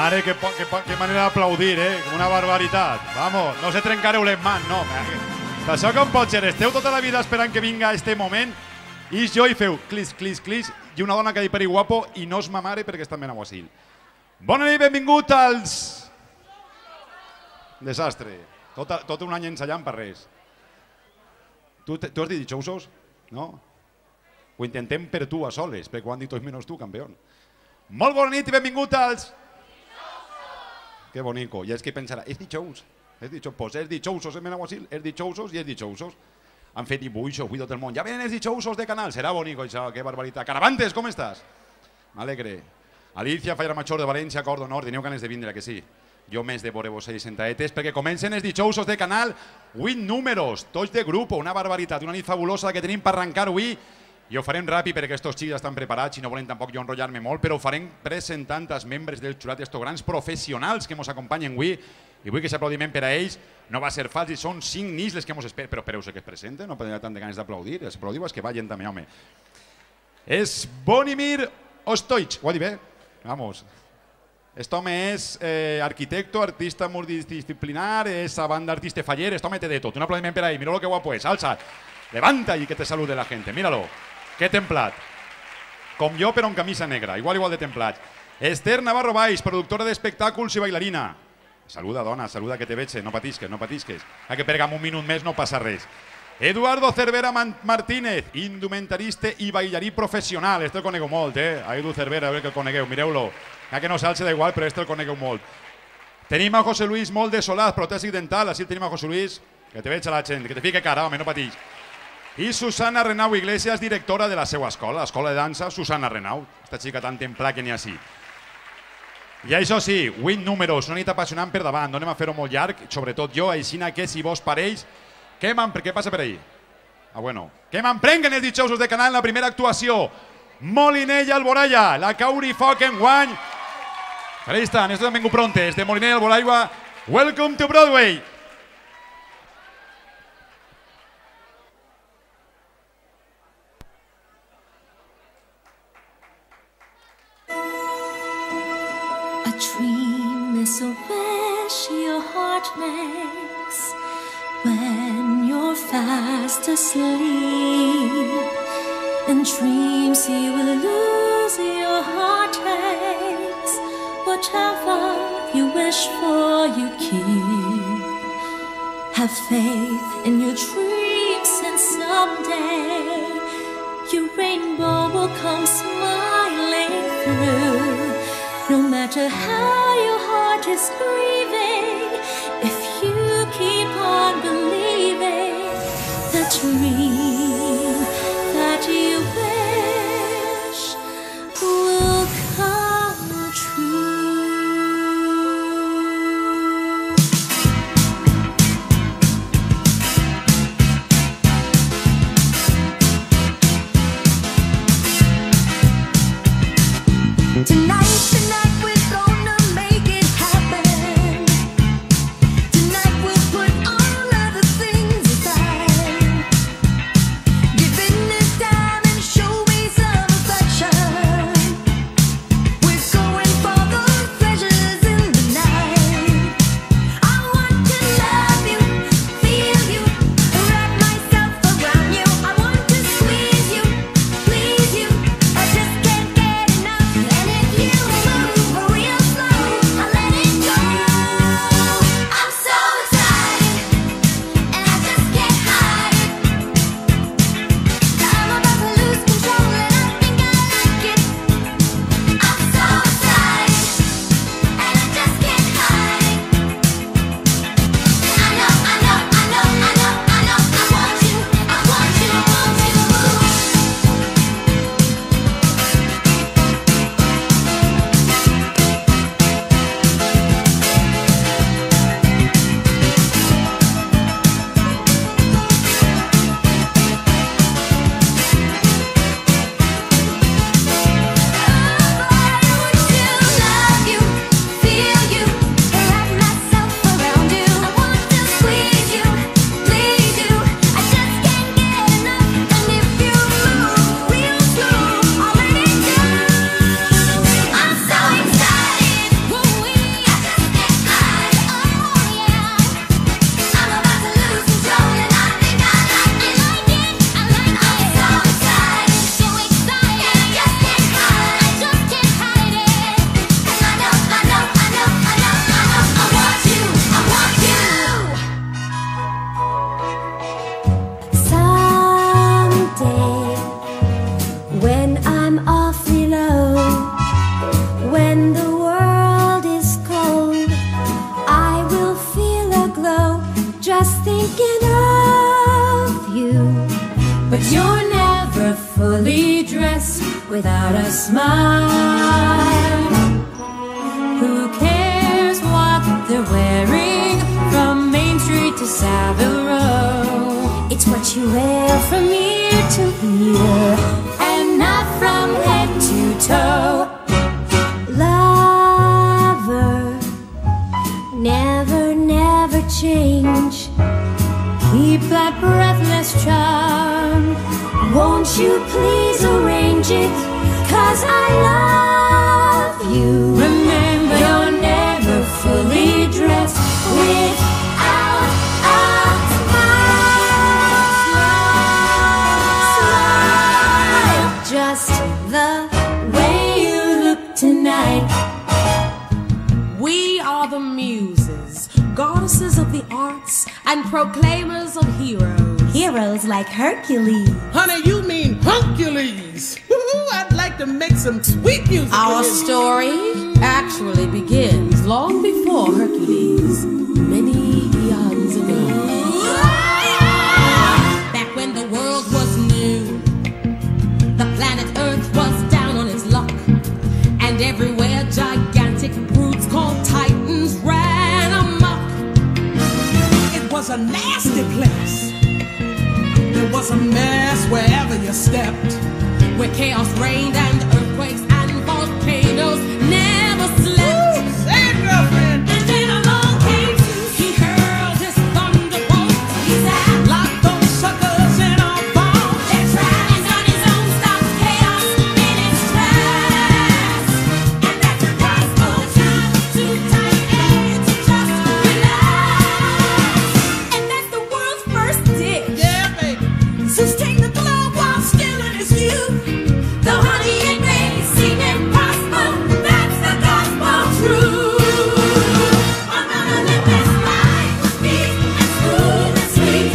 Mare, qué manera d'aplaudir, com una barbaritat. Vamos, no se trencareu les mans, no. Això com pot ser? Esteu tota la vida esperant que vinga este moment i jo hi feu clis, clis, clis i una dona que hi peri guapo i no és ma mare perquè està ben aguacil. Bona nit, benvingut als... Desastre. Tot un any ensayant per res. Tu has dit xousos? No? Ho intentem per tu a soles, perquè ho han dit tots menys tu, campió. Molt bona nit i benvingut als... Que bonico. I és que pensarà, és dijous. Pues és dijousos en Benaguasil, és dijousos i és dijousos. Han fet dibuixos avui tot el món. Ja venen els dijousos de canal. Serà bonico això, que barbaritat. Caravantes, com estàs? M'alegre. Alicia, Falla Major de València, Cordo Nord. Teniu ganes de vindre, que sí? Jo més de veure-vos i sentaetes, perquè comencen els dijousos de canal. 8 números, tots de grup, una barbaritat, una nit fabulosa que tenim per arrencar avui. I ho farem ràpid perquè aquests xics estan preparats i no volen tampoc jo enrotllar-me molt, però ho farem presentant els membres del jurat, estos grans professionals que ens acompanyen avui. I vull que s'aplaudiment per a ells. No va ser fals i són 5 nits les que ens esperen. Però espereu-se que es presenten, no podem tant de ganes d'aplaudir. Els aplaudiu és que vagin també, home. És Bonimir Ostoich. Ho ha dit bé? Vamos. Este home és arquitecto, artista multidisciplinar, és a banda artista faller, este home té de tot. Un aplaudiment per a ell. Mira lo que guapo és. Alça. Levanta i que te salude la gente. Míralo. Que templat. Com jo, però amb camisa negra. Igual de templat. Esther Navarro Valls, productora d'espectàculs i bailarina. Saluda, dona, saluda, que te veig. No patisques, no patisques. Que per un minut més no passa res. Eduardo Cervera Martínez, indumentarista i ballarí professional. Este el conegueu molt, A Edu Cervera, a veure que el conegueu. Mireu-lo. Que no s'alça d'igual, però este el conegueu molt. Tenim a José Luis Molt de Solaz, protèsic dental. Així el tenim a José Luis. Que te veig a la gent, que te fique cara, home, no patix. I Susana Renau Iglesias, directora de la seva escola, l'escola de dansa Susana Renau. Esta xica tan templada que n'hi ha així. I això sí, 8 números, una nit apassionant per davant, no anem a fer-ho molt llarg, sobretot jo, aixina que si vos pareix, què passa per ahí? Ah, bueno, que m'emprenguen els dijousos de canal en la primera actuació. Molinell Alboraya, la Cauri Foc en guany. Ahí estan, estos han vingut prontes, de Molinell Alboraya, welcome to Broadway. Dream is a wish your heart makes when you're fast asleep. In dreams you will lose your heartaches. Whatever you wish for you keep. Have faith in your dreams and someday your rainbow will come smiling through. No matter how your heart is grieving, if you keep on believing, the dream that you wish will come true. Tonight we're gonna make it happen. fully dressed without a smile. Who cares what they're wearing from Main Street to Savile Row? It's what you wear from ear to ear and not from head to toe. Lover, never, never change. Keep that breathless charm. Won't you please arrange it? 'Cause I love you. Remember, you're never fully dressed without a smile. Just the way you look tonight. We are the muses, goddesses of the arts, and proclaimers of heroes. Heroes like Hercules. Honey, you mean Hercules. I'd like to make some sweet music. Our story actually begins long before Hercules, many eons ago. Back when the world was new, the planet Earth was down on its luck, and everywhere gigantic brutes called Titans ran amok. It was a nasty place. There was a mess wherever you stepped, where chaos reigned and earthquakes and volcanoes never slept. Ooh, say it, girlfriend. And then along came Zeus. He hurled his thunderbolt. He said, Lock those suckers in our vault. "They're trapped." And on his own stopped chaos in its tracks. And that's the gospel. Not too tight and to just relax. And that's the world's first dish. Yeah, baby. Zeus take the globe while still in his youth. Though honey and may seem impossible, that's the gospel truth. I'm gonna live this life with peace and smooth and sweet.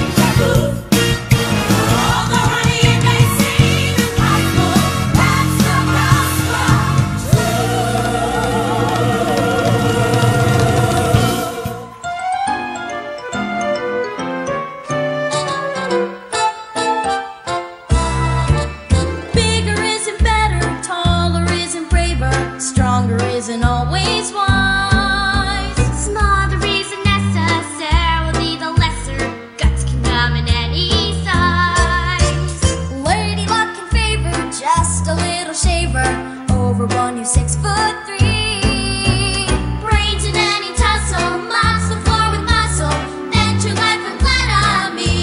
Although honey and may seem impossible, that's the gospel Bigger isn't better, taller isn't braver, stronger isn't always wise. Smaller isn't necessarily the lesser. Guts can come in any size. Lady luck in favor, just a little shaver. Overrun you 6'3". Brains in any tussle, mops the floor with muscle. Then true life and plan on me.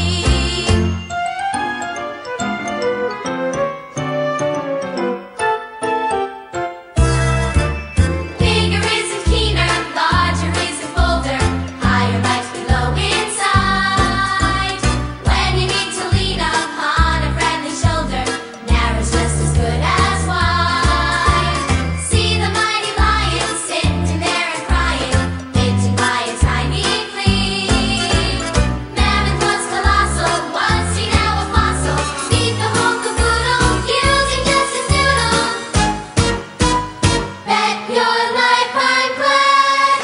Bigger isn't keener, larger isn't bolder. Higher life's below inside. When you need to lean upon a friendly shoulder, narrow's just as good as wide. See the mighty lion sitting there and crying, bitten by a tiny flea. Mammoth was colossal, once seen now a fossil. Beat the whole caboodle, using just his noodle. Bet your life I'm glad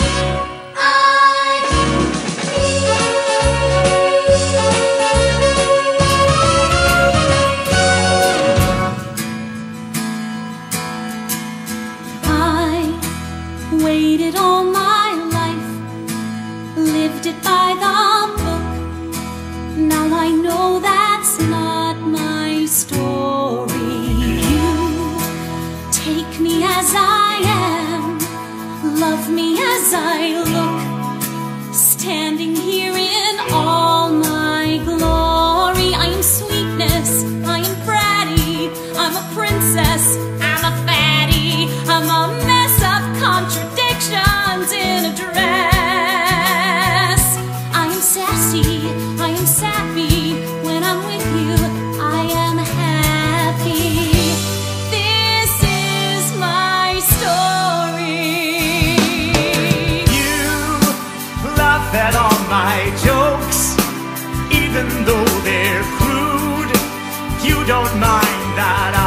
I waited all my life, lived it by the book. Now I know that's not my story. You take me as I am, love me as I look, standing here in all my glory. I am sweetness, I am bratty, I'm a princess, I'm a fatty, I'm a mess of contradictions in a dress. I am sassy, I am sappy, when I'm with you, I am happy. This is my story. You laugh at all my jokes, even though they're crude. You don't mind that